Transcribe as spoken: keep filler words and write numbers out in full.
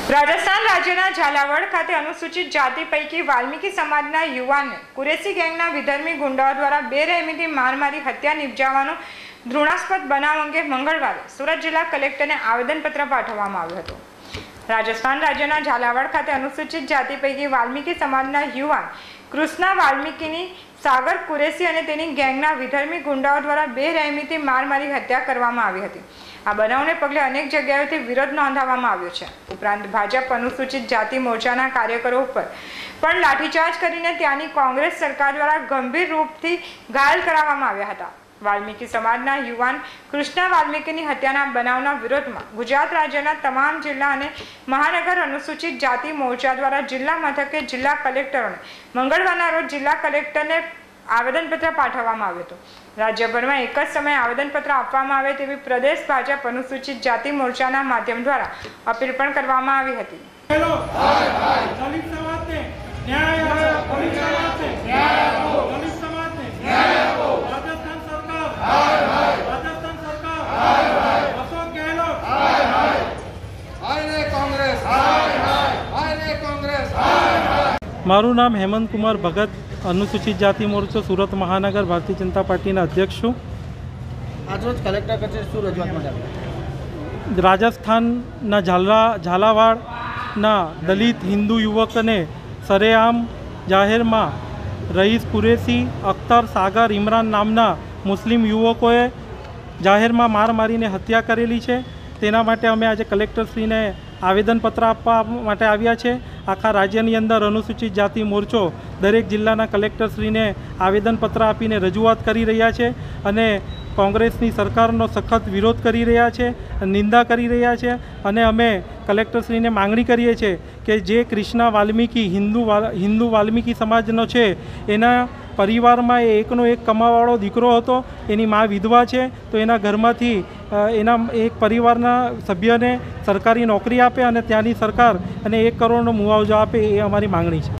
રાજસ્થાન રાજ્યના ઝાલાવાડ ખાતે અનુસૂચિત જાતિ પૈકી વાલ્મીકી સમાજના યુવાનને કુરેશી ગેંગના વિધર્મી ગુંડાઓ દ્વારા બેરહેમીથી માર મારી હત્યા નિપજાવવાનો ઘૃણાસ્પદ બનાવ અંગે મંગળવારે સુરત જિલ્લા કલેક્ટરને આવેદનપત્ર પાઠવવામાં આવ્યું હતું। રાજસ્થાન રાજ્યના ઝાલાવાડ ખાતે અનુસૂચિત જાતિ પૈકી વાલ્મીકી સમાજના યુવાન કૃષ્ણા વાલ્મીકીની સાગર કુરેશી અને તેની ગેંગના વિધર્મી ગુંડાઓ દ્વારા બેરહેમીથી માર મારી હત્યા કરવામાં આવી હતી। આ બનાવને પગલે અનેક જગ્યાએથી વિરોધ નોંધાવવામાં આવ્યો છે। ઉપરાંત ભાજપ અનુસૂચિત જાતિ મોરચાના કાર્યકરો ઉપર પણ લાઠીચાર્જ કરીને ત્યાંની કોંગ્રેસ સરકાર દ્વારા ગંભીર રૂપથી ઘાયલ કરાવવામાં આવ્યા હતા। વાલ્મીકી સમાજના યુવાન કૃષ્ણા વાલ્મીકીની હત્યાના બનાવના વિરોધમાં ગુજરાત રાજ્યના તમામ જિલ્લા અને મહાનગર અનુસૂચિત જાતિ મોરચા દ્વારા જિલ્લા મથકે જિલ્લા કલેક્ટરોને મંગળવારના રોજ જિલ્લા કલેક્ટરને આવેદનપત્ર પાઠવવામાં આવ્યું હતું। રાજ્યભરમાં એક જ સમયે આવેદનપત્ર આપવામાં આવે તેવી પ્રદેશ ભાજપ અનુસૂચિત જાતિ મોરચાના માધ્યમ દ્વારા અપીલ પણ કરવામાં આવી હતી। મારું નામ હેમંત કુમાર ભગત, અનુસૂચિત જાતિ મોરચો સુરત મહાનગર ભારતીય જનતા પાર્ટીના અધ્યક્ષ છું। આજરોજ કલેક્ટર કચેરી શું રજૂઆત માટે? રાજસ્થાનના ઝાલા ઝાલાવાડના દલિત હિન્દુ યુવકને સરેઆમ જાહેરમાં રઈસ કુરેશી, અખ્તર, સાગર, ઇમરાન નામના મુસ્લિમ યુવકોએ જાહેરમાં માર મારીને હત્યા કરેલી છે। તેના માટે અમે આજે કલેક્ટરશ્રીને આવેદનપત્ર આપવા માટે આવ્યા છે। આખા રાજ્યની અંદર અનુસૂચિત જાતિ મોરચો દરેક જિલ્લાના કલેક્ટરશ્રીને આવેદનપત્ર આપીને રજૂઆત કરી રહ્યા છે અને કોંગ્રેસની સરકારનો સખત વિરોધ કરી રહ્યા છે, નિંદા કરી રહ્યા છે અને અમે કલેક્ટરશ્રીને માંગણી કરીએ છીએ કે જે કૃષ્ણા વાલ્મીકી હિન્દુ હિન્દુ વાલ્મીકી સમાજનો છે એના પરિવારમાં એ એકનો એક કમાવાળો દીકરો હતો, એની મા વિધવા છે, તો એના ઘરમાંથી એના એક પરિવારના સભ્યને સરકારી નોકરી આપે અને ત્યાંની સરકાર અને એક કરોડનો મુઆવજો આપે, એ અમારી માંગણી છે।